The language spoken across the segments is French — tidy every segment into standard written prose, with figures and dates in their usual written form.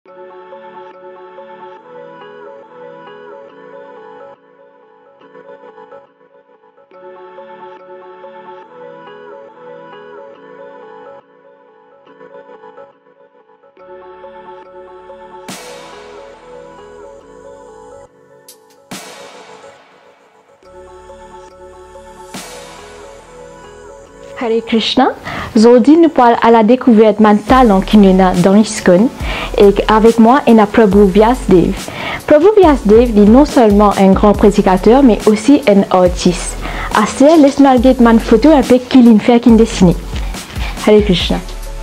Hare Krishna, aujourd'hui nous parlons à la découverte de talent qui nous a dans l'ISKCON et avec moi il y a Prabhu Vyasdev. Prabhu Vyasdev est non seulement un grand prédicateur mais aussi un artiste. Assez, laisse-moi regarder ma photo un peu qu'il fait qu'il dessine. Hare Krishna.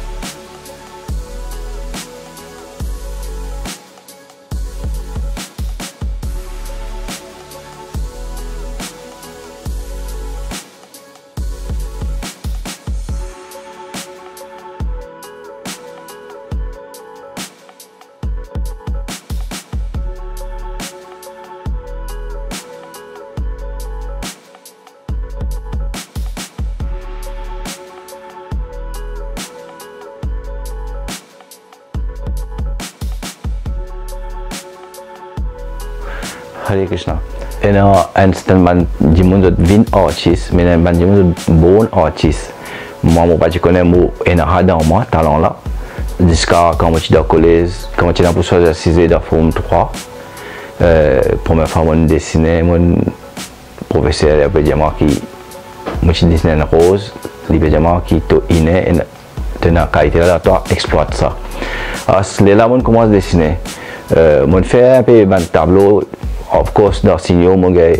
Hare Krishna. En stel man di monde vin artiste, mais man di monde bon artiste. Moi, mon pas connais moi en dans moi talent là. Jusqu'à quand je suis dans collège, quand je suis dans pour choisir 6 dans forme 3. Première fois mon dessiné, mon professeur il peut dire moi qui moi je dessiné en rose, il peut dire moi qui to inné et dans qualité là toi exploite ça. C'est là mon commence dessiner. Mon fait un peu un tableau. Of course, dans Signo, mon gars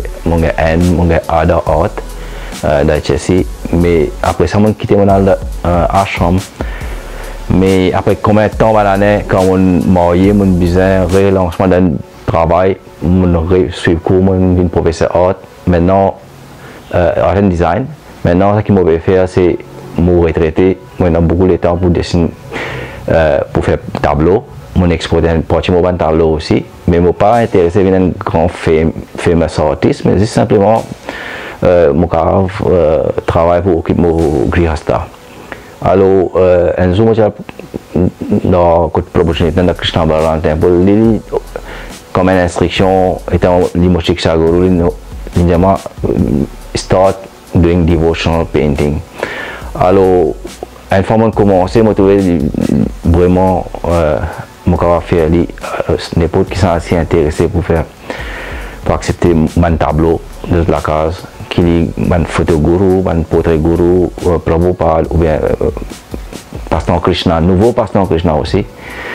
Ada Art, dans Chelsea. Mais après ça, mon quitté mon ashram. Mais après combien de temps par l'année, quand on marié, mon besoin relancement d'un travail, mon suivi cours, mon professeur art. Maintenant, art and design. Maintenant, ce qu'il m'a fait, c'est me retraiter. Moi, j'ai beaucoup de temps pour dessiner, pour faire tableau. Mon exporté un petit mot de tableau aussi, mais mon pas intéressé à un grand fameux artiste, mais c'est simplement mon travail pour mon grihasta. Alors, un jour, j'ai dans la proposition de Krishna Balaram Temple, comme une instruction, étant l'imoshik Saguru, il start doing devotional painting. Alors, une fois que j'ai commencé, je trouvais vraiment mon faire n'importe qui s'est intéressé pour accepter mon tableau de la case qui est mon photo guru, mon portrait guru, Prabhupada ou bien Pasteur Krishna, nouveau Pasteur Krishna aussi.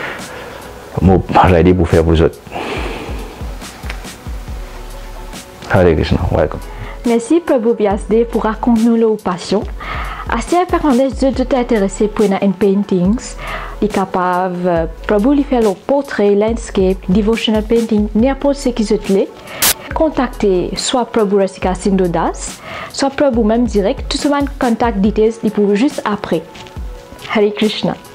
Je suis ready pour faire vous autres. Hare Krishna, welcome. Merci Prabhu Vyasdev pour raconter-nous leur passion. Assez apparemment, de t'intéresser pour une paintings, il est capable Prabhu lui faire le portrait, landscape, devotional painting, n'importe ce qui se plaît. Contactez soit Prabhu Rasika Sindodas, soit Prabhu même direct, tout ce monde contact details, il peut juste après. Hare Krishna.